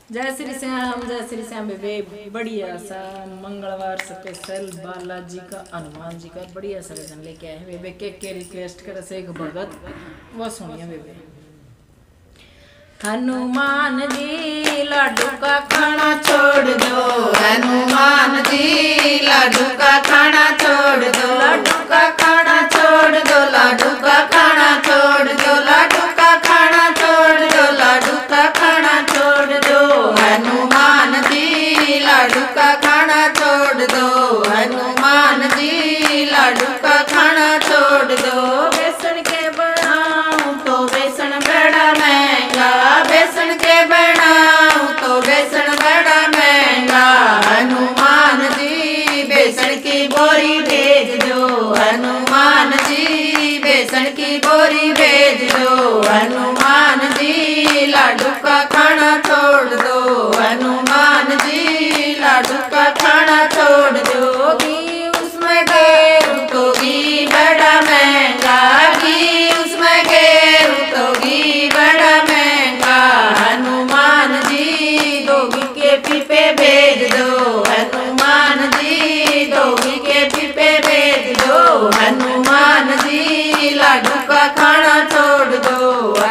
जय श्री श्याम बेबे। बढ़िया सा मंगलवार स्पेशल बालाजी का हनुमान जी का बढ़िया सा भजन लेके आए बेबे। के रिक्वेस्ट कर से एक भगत वो सुनिए बेबे। हनुमान जी लाडू का खाना छोड़ दो, हनुमान जी लाडू का खाना छोड़ दो, लाडू का खाना छोड़ दो, लाडू का खाना छोड़ दो, लाडू का खाना छोड़ दो, लाडू का खाना छोड़ दो। हनुमान जी लाडू का खाना छोड़ दो, हनुमान जी लाडू का खाना छोड़ दो। बेसन के बनाऊं तो बेसन बड़ा महंगा, बेसन के बनाऊं तो बेसन बड़ा महंगा। हनुमान जी बेसन की बोरी भेज दो, हनुमान जी बेसन की बोरी भेज दो। हनुमान जी लाडू का खाना छोड़ दो, हनुमान जी लाडू का खाना छोड़ दो। घी उसमें गेरू तो घी बड़ा महंगा, घी उसमें गेरू तो घी बड़ा महंगा। हनुमान जी दो घी के पीपे भेज दो, हनुमान जी दो घी के पीपे भेज दो। हनुमान जी लाडू का खाना छोड़ दो,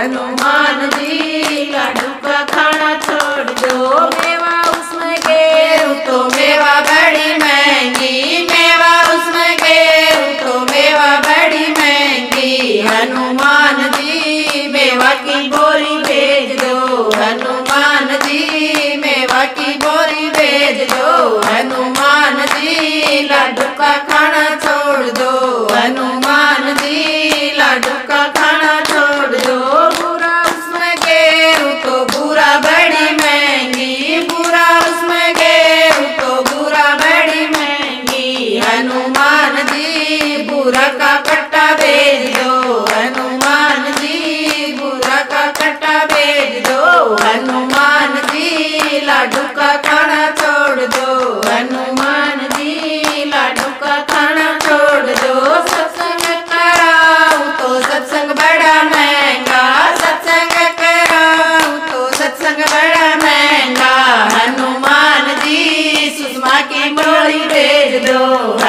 हनुमान जी लाडू का खाना छोड़ दो। मेवा उसमें गेरू तो मेवा बड़ी महंगी, मेवा उसमें गेरू तो मेवा बड़ी महंगी। हनुमान जी मेवा की बोरी भेज दो, हनुमान जी मेवा की बोरी भेज दो। हनुमान जी लाडू का खाना छोड़ दो, हनुमान जी लाडू का खाना छोड़ दो। बुरा उसमें गेरू तो बुरा बड़ी महंगी, बुरा उसमें गेरू तो बुरा बड़ी महंगी। हनुमान जी बुरा का कट्टा भेज दो, हनुमान जी बुरा का कट्टा भेज दो। हनुमान जी लाडू का खाना छोड़ दो, हनुमान जी लाडू का खाना छोड़ दो। सत्संग कराऊं तो सत्संग बड़ा महंगा, सत्संग कराऊं तो सत्संग बड़ा महंगा। हनुमान जी सुषमा की मोड़ी भेज दो,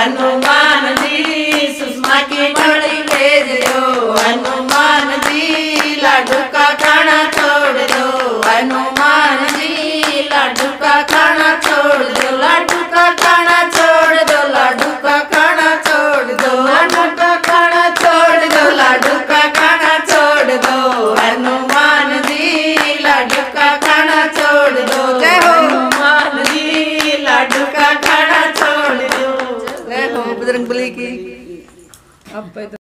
हनुमान जी सुषमा की मोड़ी भेज दो। हनुमान जी लाडू का खाना छोड़ दो, हनुमान जी लाडू का खाना छोड़ दो। लाडू का खाना छोड़ दो, लाडू का खाना छोड़ दो, लाडू का खाना छोड़ दो, लाडू का खाना छोड़ दो। हनुमान जी लाडू का खाना छोड़ दो। जय हो हनुमान जी लाडू का खाना छोड़ दो। जय हो बजरंगबली की। अब